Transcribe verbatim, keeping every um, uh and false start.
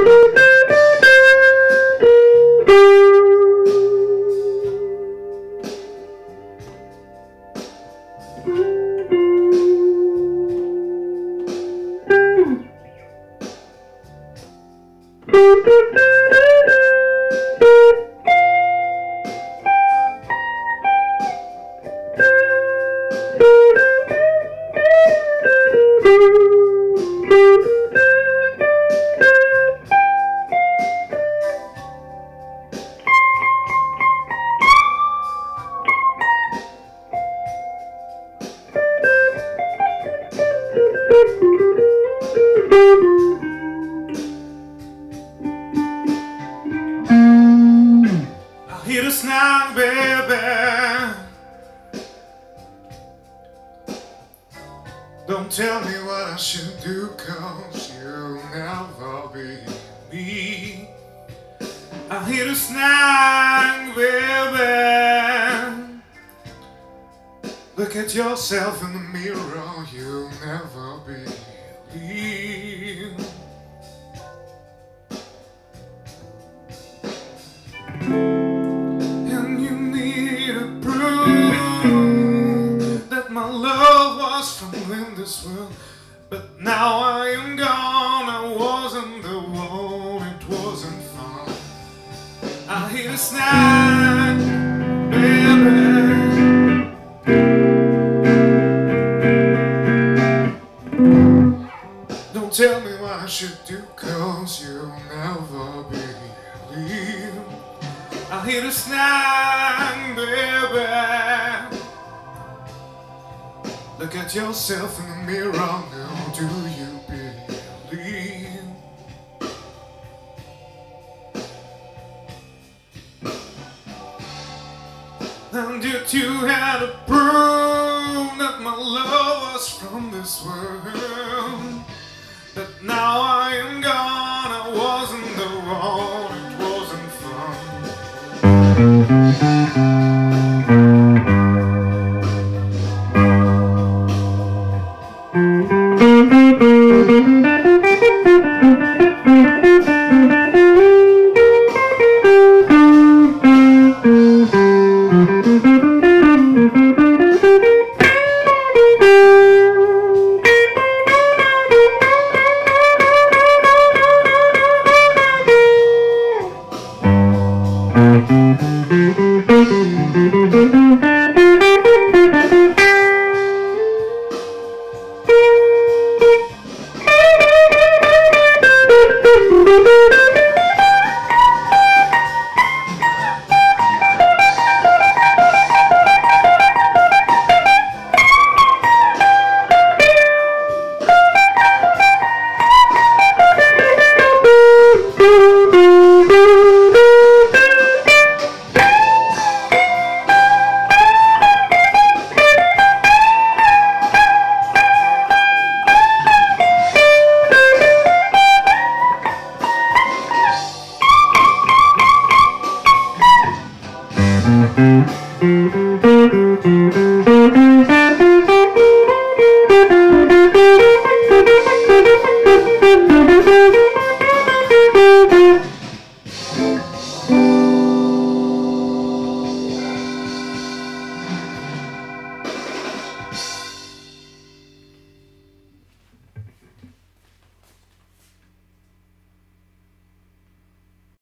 I hear the snag, baby. Don't tell me what I should do, cause you'll never be me. I hear the snag, baby. Look at yourself in the mirror, you'll never believe. And you need to prove that my love was from in this world. But now I am gone, I wasn't the one, it wasn't fun. I hear the snag, baby. Don't tell me what I should do, cause you'll never believe. I hear the snag, baby. Look at yourself in the mirror now, do you believe? And yet you had to prove that my love was from this world. But now I am gone, I wasn't the one, it wasn't fun.